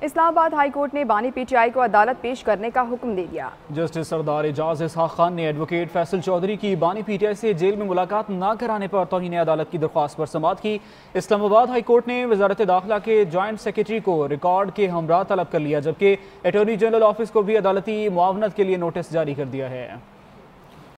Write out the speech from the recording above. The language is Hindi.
इस्लामाबाद हाई कोर्ट ने बानी पीटीआई को अदालत पेश करने का हुक्म दे दिया। जस्टिस सरदार एजाज इसहाक खान ने एडवोकेट फैसल चौधरी की बानी पीटीआई से जेल में मुलाकात न कराने पर तौहीन अदालत की दरख्वास्त पर समाअत की। इस्लामाबाद हाई कोर्ट ने वजारत दाखिला के जॉइंट सेक्रेटरी को रिकॉर्ड के हमरा तलब कर लिया, जबकि अटॉर्नी जनरल ऑफिस को भी अदालती मुआवनत के लिए नोटिस जारी कर दिया है।